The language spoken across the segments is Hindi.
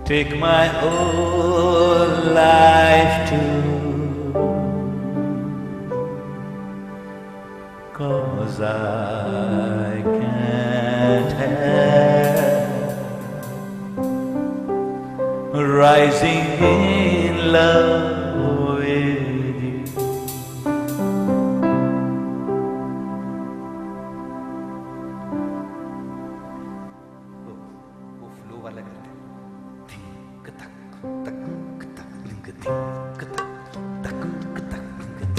Take my whole life too, 'cause I can't help rising in love with you. वो फ्लो वाला करते हैं, धिक तक तक तक लिंग धिक तक तक तक लिंग धिक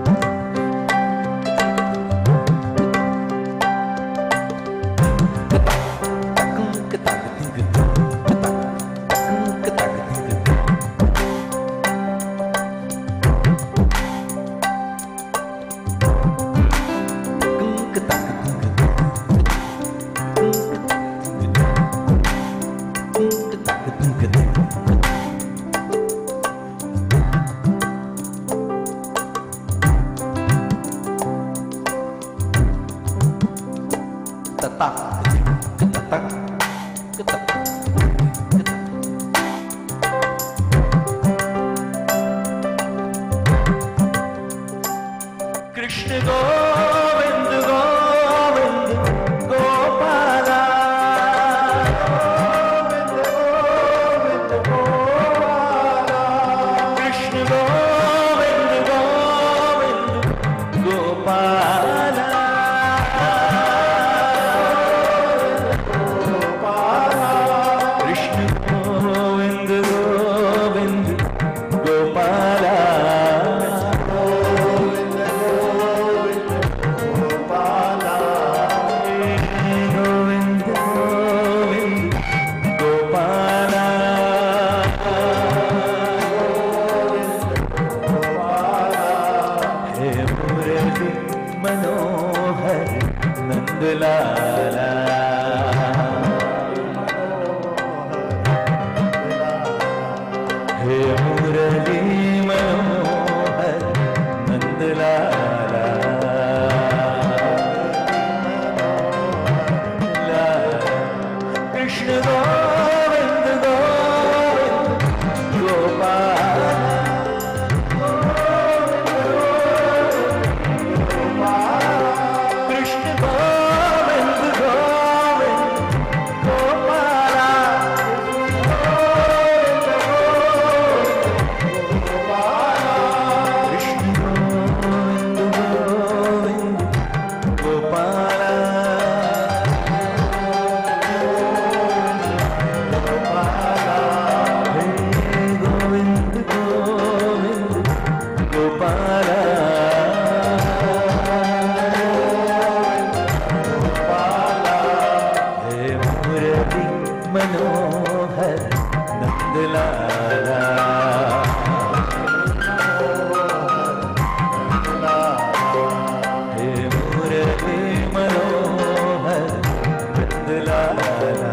कृष्ण गोविंद गोविंद गोपाला गोविंद गोविंद गोपाला कृष्ण गोविंद गोविंद गोपाला गोपाला कृष्ण गोविंद गोविंद गोपाला मनोहर नंदलाला हे मुरली मनोहर नंदलाला कृष्ण गोविंद गोविंद गोपाला मनोहर नंदलाला हे मुरली मनोहर नंदलाला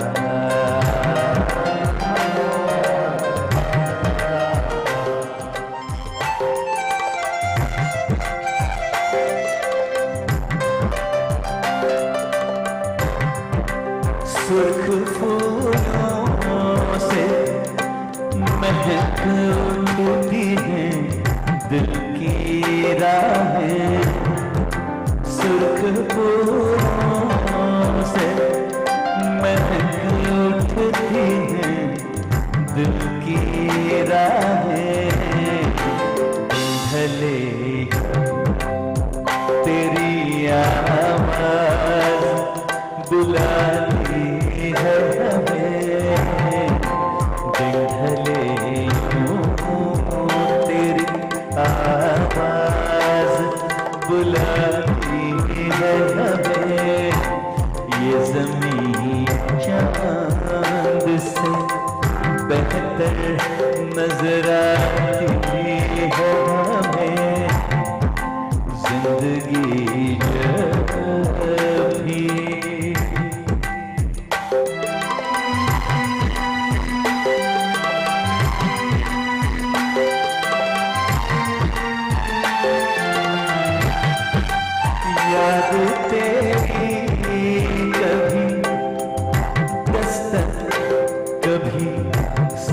सुर्ख फूलों से महक उठती है दिल की राहें सुर्ख फूलों से महक उठती है दिल की राहें ढले तेरी आवाज़ बुलाती है हमें ढले तेरी आवाज़ बुलाती है हमें ये ज़मीं चाँद से बेहतर नजर आती है हमें जिंदगी जब भी याद तेरी कभी दस्तक कभी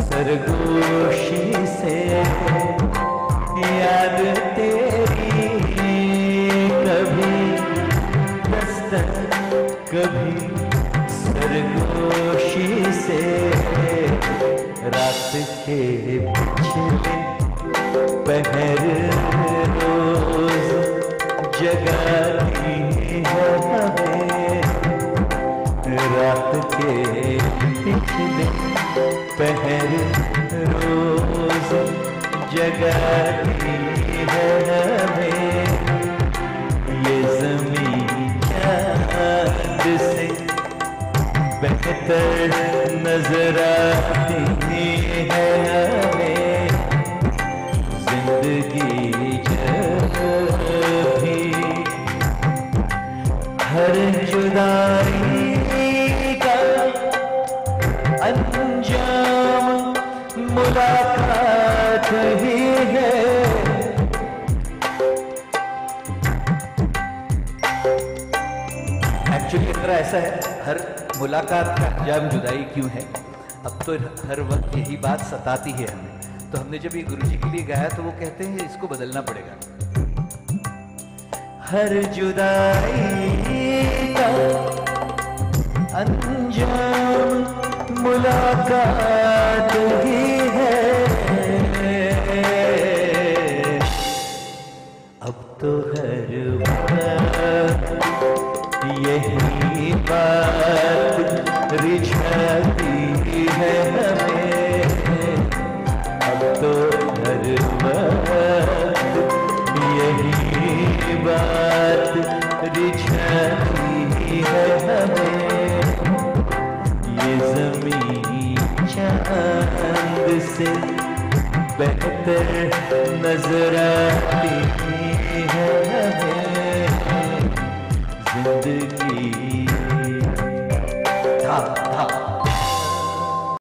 वतन कभी सरगोशी से रात के पिछले पहर रोज जगाती है हमें, रात के पिछले पहर रोज जगाती है हमें। ये ज़मीं चाँद से बेहतर नजर आती है हमें। जिंदगी जब भी हर जुदाई का अंजाम मुलाकात ही है। एक्चुअली इतना ऐसा है, हर मुलाकात का अंजाम जुदाई क्यों है? अब तो हर वक्त यही बात सताती है हमें। तो हमने जब ये गुरुजी के लिए गाया तो वो कहते हैं इसको बदलना पड़ेगा। हर जुदाई का अंजाम मुलाकात ही है। अब तो हर वक्त यही बात रिझाती है हमें। अब तो हर वक्त यही बात रिझाती है हमें। ये ज़मीं चाँद से बेहतर नजर आती